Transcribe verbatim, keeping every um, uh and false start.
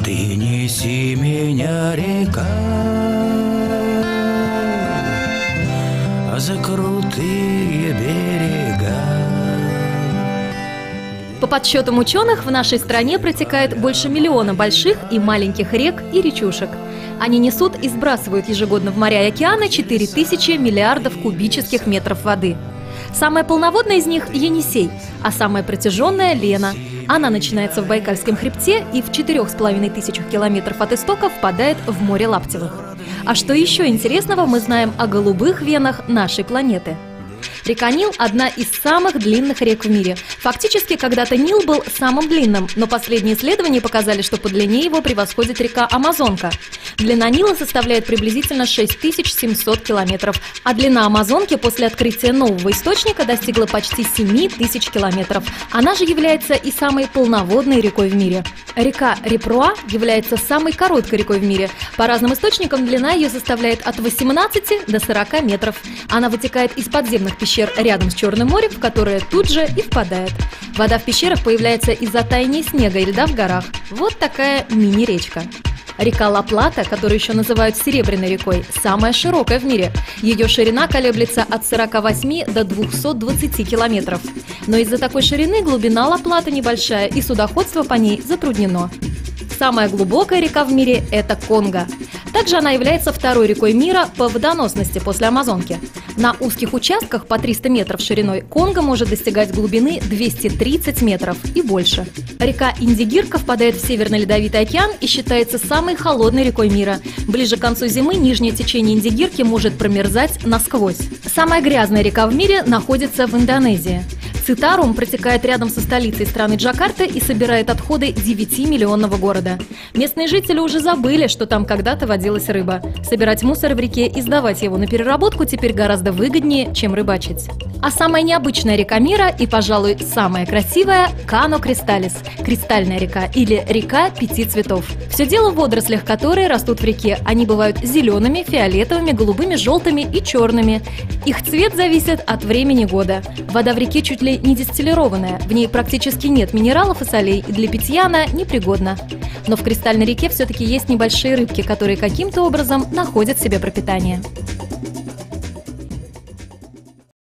Ты неси меня, река, за крутые берега. По подсчетам ученых, в нашей стране протекает больше миллиона больших и маленьких рек и речушек. Они несут и сбрасывают ежегодно в моря и океаны четыре тысячи миллиардов кубических метров воды. Самая полноводная из них – Енисей, а самая протяженная – Лена. Она начинается в Байкальском хребте и в четырех с половиной тысячах километров от истока впадает в море Лаптевых. А что еще интересного мы знаем о голубых венах нашей планеты? Река Нил – одна из самых длинных рек в мире. Фактически, когда-то Нил был самым длинным, но последние исследования показали, что по длине его превосходит река Амазонка. Длина Нила составляет приблизительно шесть тысяч семьсот километров, а длина Амазонки после открытия нового источника достигла почти семь тысяч километров. Она же является и самой полноводной рекой в мире. Река Репруа является самой короткой рекой в мире. По разным источникам длина ее составляет от восемнадцати до сорока метров. Она вытекает из подземных пещер рядом с Черным морем, в которое тут же и впадает. Вода в пещерах появляется из-за таяния снега и льда в горах. Вот такая мини-речка. Река Ла-Плата, которую еще называют Серебряной рекой, самая широкая в мире. Ее ширина колеблется от сорока восьми до двухсот двадцати километров. Но из-за такой ширины глубина Ла-Плата небольшая, и судоходство по ней затруднено. Самая глубокая река в мире – это Конго. Также она является второй рекой мира по водоносности после Амазонки. На узких участках по триста метров шириной Конго может достигать глубины двухсот тридцати метров и больше. Река Индигирка впадает в Северный Ледовитый океан и считается самой холодной рекой мира. Ближе к концу зимы нижнее течение Индигирки может промерзать насквозь. Самая грязная река в мире находится в Индонезии. Цитарум протекает рядом со столицей страны Джакарта и собирает отходы девятимиллионного города. Местные жители уже забыли, что там когда-то водилась рыба. Собирать мусор в реке и сдавать его на переработку теперь гораздо выгоднее, чем рыбачить. А самая необычная река мира и, пожалуй, самая красивая – Кано Кристаллис – кристальная река или река пяти цветов. Все дело в водорослях, которые растут в реке. Они бывают зелеными, фиолетовыми, голубыми, желтыми и черными. Их цвет зависит от времени года. Вода в реке чуть ли не дистиллированная, в ней практически нет минералов и солей, и для питья она непригодна. Но в кристальной реке все-таки есть небольшие рыбки, которые каким-то образом находят себе пропитание.